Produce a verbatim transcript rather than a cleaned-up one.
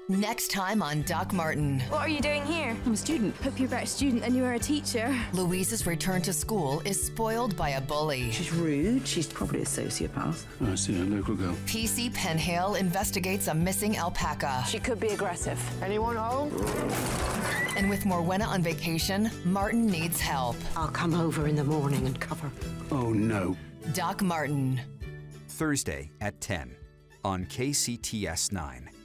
Next time on Doc Martin. What are you doing here? I'm a student. Hope you're a better student than you were a teacher. Louise's return to school is spoiled by a bully. She's rude. She's probably a sociopath. I see a local girl. P C Penhale investigates a missing alpaca. She could be aggressive. Anyone home? And with Morwenna on vacation, Martin needs help. I'll come over in the morning and cover. Oh, no. Doc Martin. Thursday at ten on K C T S nine.